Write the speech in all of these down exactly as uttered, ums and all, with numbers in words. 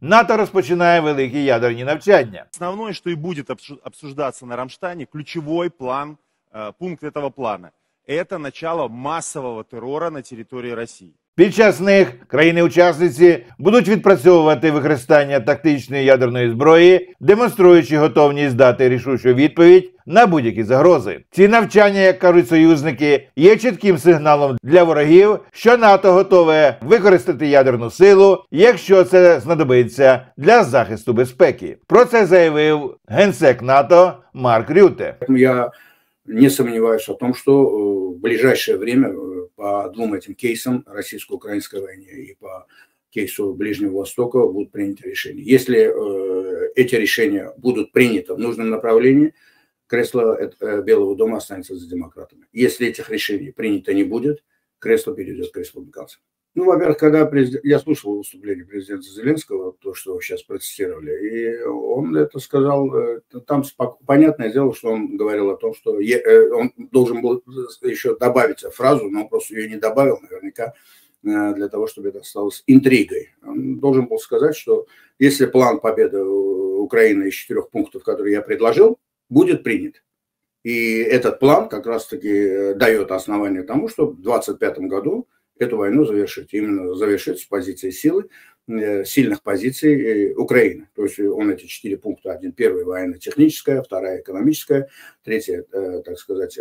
НАТО розпочинає великі ядерні навчання. Основное, что и будет обсуждаться на Рамштайне, ключевой план, пункт этого плана, это начало массового террора на территории России. Під час них країни-учасниці будуть відпрацьовувати використання тактичної ядерної зброї, демонструючи готовність дати рішучу відповідь на будь-які загрози. Ці навчання, як кажуть союзники, є чітким сигналом для ворогів, що НАТО готове використати ядерну силу, якщо це знадобиться для захисту безпеки. Про це заявив генсек НАТО Марк Рюте. Я не сомневаюсь в том, что в ближайшее время по двум этим кейсам, российско-украинской войне и по кейсу Ближнего Востока, будут приняты решения. Если э, эти решения будут приняты в нужном направлении, кресло э, Белого дома останется за демократами. Если этих решений принято не будет, кресло перейдет к республиканцам. Ну, во-первых, когда президент... я слушал выступление президента Зеленского, то, что вы сейчас процитировали, и он это сказал, там понятное дело, что он говорил о том, что он должен был еще добавить фразу, но он просто ее не добавил, наверняка, для того, чтобы это осталось интригой. Он должен был сказать, что если план победы Украины из четырех пунктов, которые я предложил, будет принят, и этот план как раз-таки дает основание тому, что в двадцать пятом году эту войну завершить. Именно завершить с позиции силы, сильных позиций Украины. То есть он эти четыре пункта. Один, первый военно-техническая, вторая экономическая, третья, так сказать,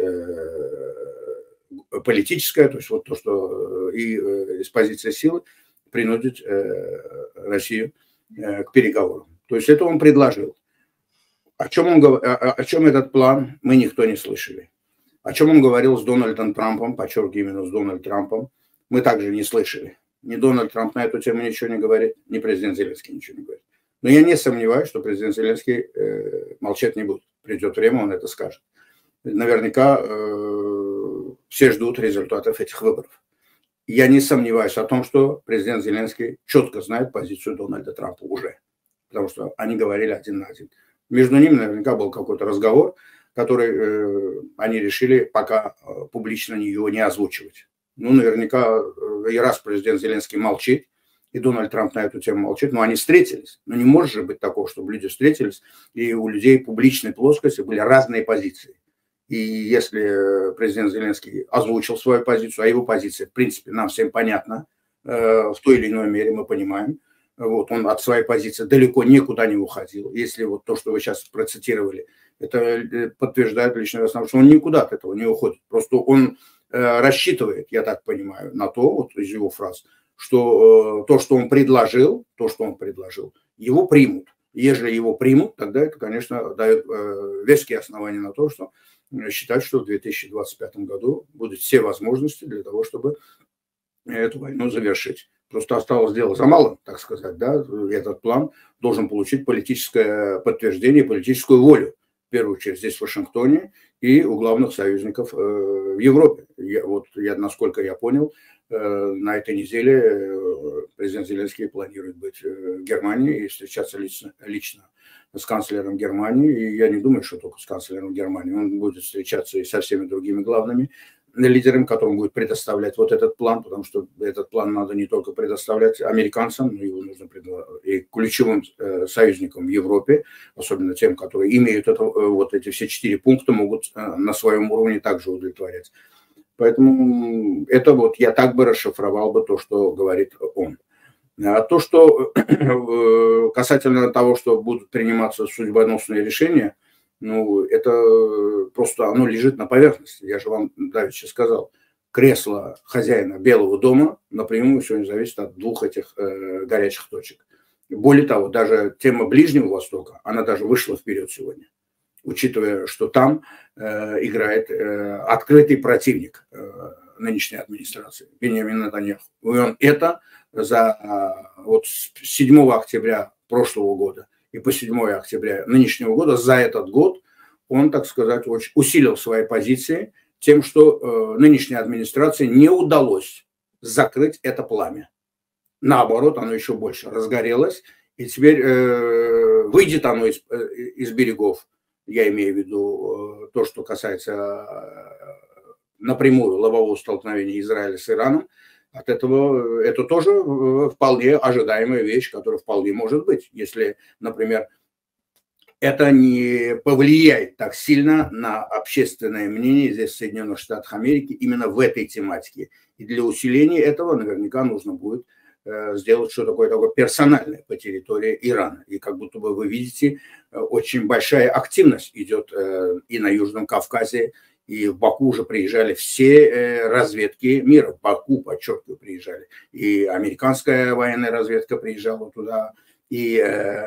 политическая. То есть вот то, что и из позиции силы принудить Россию к переговорам. То есть это он предложил. О чем, он, о чем этот план, мы никто не слышали. О чем он говорил с Дональдом Трампом, подчеркиваю, именно с Дональдом Трампом, мы также не слышали. Ни Дональд Трамп на эту тему ничего не говорит, ни президент Зеленский ничего не говорит. Но я не сомневаюсь, что президент Зеленский э, молчать не будет. Придет время, он это скажет. Наверняка э, все ждут результатов этих выборов. Я не сомневаюсь о том, что президент Зеленский четко знает позицию Дональда Трампа уже. Потому что они говорили один на один. Между ними наверняка был какой-то разговор, который э, они решили пока э, публично его не озвучивать. Ну, наверняка, и раз президент Зеленский молчит, и Дональд Трамп на эту тему молчит, но они встретились. Но не может же быть такого, чтобы люди встретились, и у людей публичной плоскости были разные позиции. И если президент Зеленский озвучил свою позицию, а его позиция, в принципе, нам всем понятна, в той или иной мере мы понимаем, вот, он от своей позиции далеко никуда не уходил. Если вот то, что вы сейчас процитировали, это подтверждает личное основание, что он никуда от этого не уходит. Просто он рассчитывает, я так понимаю, на то, вот из его фраз, что э, то, что он предложил, то, что он предложил, его примут. Если его примут, тогда это, конечно, дает э, веские основания на то, что считать, что в две тысячи двадцать пятом году будут все возможности для того, чтобы эту войну завершить. Просто осталось дело за малым, так сказать, да, этот план должен получить политическое подтверждение, политическую волю. В первую очередь здесь в Вашингтоне и у главных союзников э, в Европе. Я, вот я, насколько я понял, э, на этой неделе э, президент Зеленский планирует быть э, в Германии и встречаться лично, лично с канцлером Германии. И я не думаю, что только с канцлером Германии. Он будет встречаться и со всеми другими главными лидерам, которым будет предоставлять вот этот план, потому что этот план надо не только предоставлять американцам, но его нужно предоставлять и ключевым э, союзникам в Европе, особенно тем, которые имеют это, вот эти все четыре пункта, могут э, на своем уровне также удовлетворять. Поэтому это вот я так бы расшифровал бы то, что говорит он. А то, что э, касательно того, что будут приниматься судьбоносные решения, ну, это просто оно лежит на поверхности. Я же вам давеча сказал, кресло хозяина Белого дома напрямую сегодня зависит от двух этих э, горячих точек. Более того, даже тема Ближнего Востока, она даже вышла вперед сегодня, учитывая, что там э, играет э, открытый противник э, нынешней администрации, Биньямин Нетаньяху. И он это за э, вот с седьмого октября прошлого года и по седьмое октября нынешнего года, за этот год он, так сказать, очень усилил свои позиции тем, что э, нынешней администрации не удалось закрыть это пламя. Наоборот, оно еще больше разгорелось, и теперь э, выйдет оно из, э, из берегов, я имею в виду э, то, что касается э, напрямую лобового столкновения Израиля с Ираном, От этого это тоже вполне ожидаемая вещь, которая вполне может быть, если, например, это не повлияет так сильно на общественное мнение здесь в Соединенных Штатах Америки именно в этой тематике. И для усиления этого наверняка нужно будет сделать что-то такое, такое персональное по территории Ирана. И как будто бы вы видите, очень большая активность идет и на Южном Кавказе, и в Баку уже приезжали все разведки мира. В Баку, подчеркиваю, приезжали. И американская военная разведка приезжала туда, и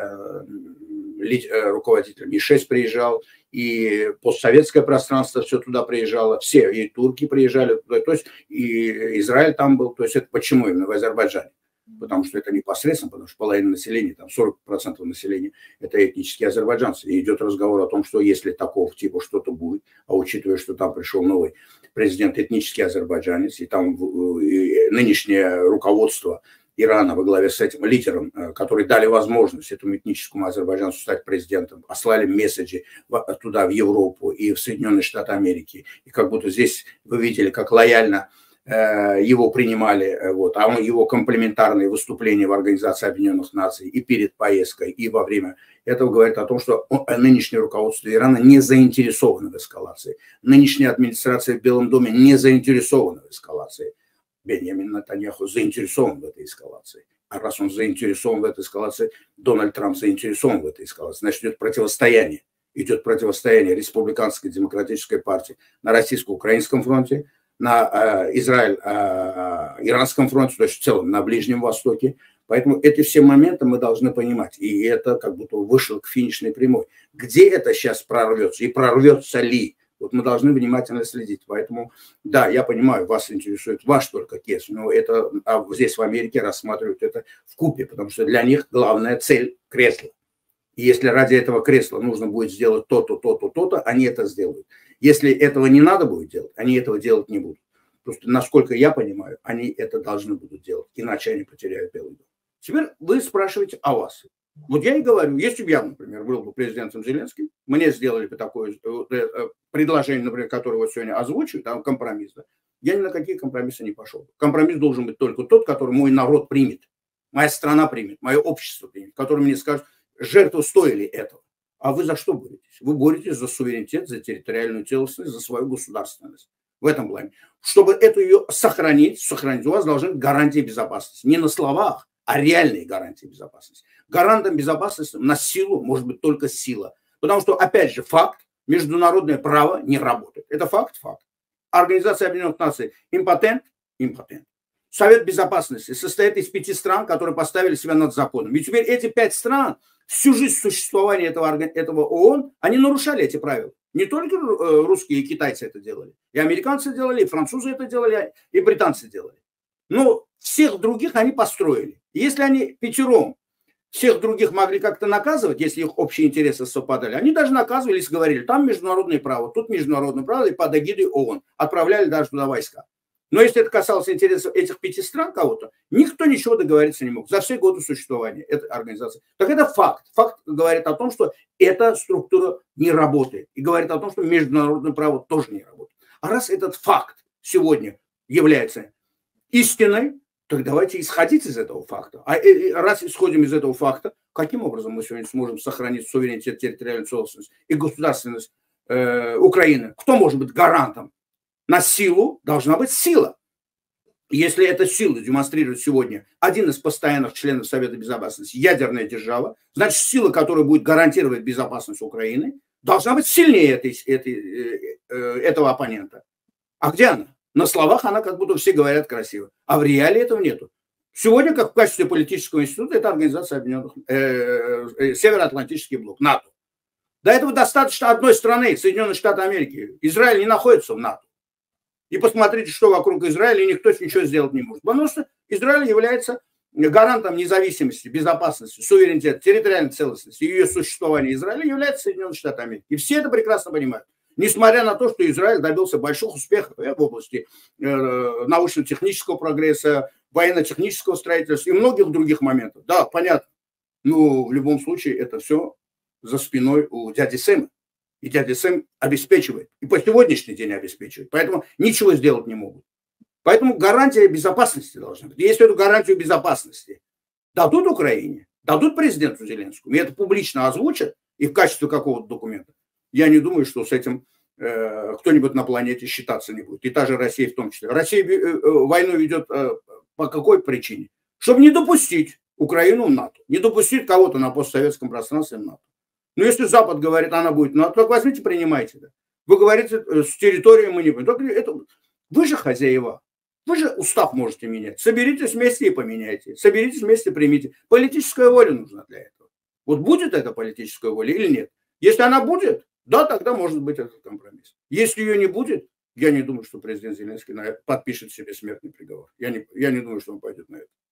руководитель Ми шесть приезжал, и постсоветское пространство все туда приезжало, все, и турки приезжали туда, то есть и Израиль там был, то есть это почему именно в Азербайджане? Потому что это непосредственно, потому что половина населения, там сорок процентов населения, это этнические азербайджанцы. И идет разговор о том, что если такого типа что-то будет, а учитывая, что там пришел новый президент этнический азербайджанец, и там и нынешнее руководство Ирана во главе с этим лидером, которые дали возможность этому этническому азербайджанцу стать президентом, послали месседжи туда, в Европу и в Соединенные Штаты Америки. И как будто здесь вы видели, как лояльно его принимали, вот, а его комплементарные выступления в Организации Объединенных Наций и перед поездкой, и во время этого говорит о том, что нынешнее руководство Ирана не заинтересовано в эскалации. Нынешняя администрация в Белом доме не заинтересована в эскалации. Беньямин Нетаньяху заинтересован в этой эскалации. А раз он заинтересован в этой эскалации, Дональд Трамп заинтересован в этой эскалации. Значит, идет противостояние. Идет противостояние республиканской демократической партии на российско-украинском фронте, на э, Израиль-иранском э, фронте, то есть в целом на Ближнем Востоке. Поэтому эти все моменты мы должны понимать. И это как будто вышло к финишной прямой. Где это сейчас прорвется и прорвется ли? Вот мы должны внимательно следить. Поэтому, да, я понимаю, вас интересует ваш только кейс, но это а здесь в Америке рассматривают это вкупе, потому что для них главная цель – кресло. И если ради этого кресла нужно будет сделать то-то, то-то, то-то, они это сделают. Если этого не надо будет делать, они этого делать не будут. Просто, насколько я понимаю, они это должны будут делать, иначе они потеряют Белый дом. Теперь вы спрашиваете о вас. Вот я и говорю, если бы я, например, был бы президентом Зеленским, мне сделали бы такое предложение, например, которое вот сегодня озвучивают, там компромисс, да, я ни на какие компромиссы не пошел. Компромисс должен быть только тот, который мой народ примет, моя страна примет, мое общество примет, который мне скажет, жертвы стоили этого. А вы за что боретесь? Вы боретесь за суверенитет, за территориальную целостность, за свою государственность. В этом плане. Чтобы эту ее сохранить, сохранить, у вас должны быть гарантии безопасности. Не на словах, а реальные гарантии безопасности. Гарантом безопасности на силу может быть только сила. Потому что, опять же, факт, международное право не работает. Это факт, факт. Организация Объединенных Наций импотент, импотент. Совет Безопасности состоит из пяти стран, которые поставили себя над законом. И теперь эти пять стран, всю жизнь существования этого, этого ООН, они нарушали эти правила. Не только русские и китайцы это делали. И американцы делали, и французы это делали, и британцы делали. Но всех других они построили. И если они пятером всех других могли как-то наказывать, если их общие интересы совпадали, они даже наказывались, говорили, там международное право, тут международное право, и под эгидой ООН. Отправляли даже туда войска. Но если это касалось интересов этих пяти стран кого-то, никто ничего договориться не мог за все годы существования этой организации. Так это факт. Факт говорит о том, что эта структура не работает. И говорит о том, что международное право тоже не работает. А раз этот факт сегодня является истиной, так давайте исходить из этого факта. А раз исходим из этого факта, каким образом мы сегодня сможем сохранить суверенитет, территориальную целостность и государственность э, Украины? Кто может быть гарантом? На силу должна быть сила. Если эта сила демонстрирует сегодня один из постоянных членов Совета Безопасности, ядерная держава, значит сила, которая будет гарантировать безопасность Украины, должна быть сильнее этой, этой, этого оппонента. А где она? На словах она как будто все говорят красиво, а в реалии этого нету. Сегодня, как в качестве политического института, это Организация Объединенных, э, э, Североатлантический блок, НАТО. До этого достаточно одной страны, Соединенные Штаты Америки. Израиль не находится в НАТО. И посмотрите, что вокруг Израиля, и никто ничего сделать не может. Потому что Израиль является гарантом независимости, безопасности, суверенитета, территориальной целостности. И ее существование Израиля является Соединенные Штаты Америки. И все это прекрасно понимают. Несмотря на то, что Израиль добился больших успехов в области научно-технического прогресса, военно-технического строительства и многих других моментов. Да, понятно. Но в любом случае это все за спиной у дяди Сэма. И дядя Сэм обеспечивает. И по сегодняшний день обеспечивает. Поэтому ничего сделать не могут. Поэтому гарантия безопасности должна быть. Если эту гарантию безопасности дадут Украине, дадут президенту Зеленскому, и это публично озвучат, и в качестве какого-то документа, я не думаю, что с этим э, кто-нибудь на планете считаться не будет. И та же Россия в том числе. Россия э, э, войну ведет э, по какой причине? Чтобы не допустить Украину в НАТО, не допустить кого-то на постсоветском пространстве в НАТО. Но если Запад говорит, она будет в НАТО, так возьмите, принимайте. Да. Вы говорите, с территории мы не будем. Это, вы же хозяева. Вы же устав можете менять. Соберитесь вместе и поменяйте. Соберитесь вместе и примите. Политическая воля нужна для этого. Вот будет эта политическая воля или нет? Если она будет, да, тогда может быть этот компромисс. Если ее не будет, я не думаю, что президент Зеленский подпишет себе смертный приговор. Я не, я не думаю, что он пойдет на это.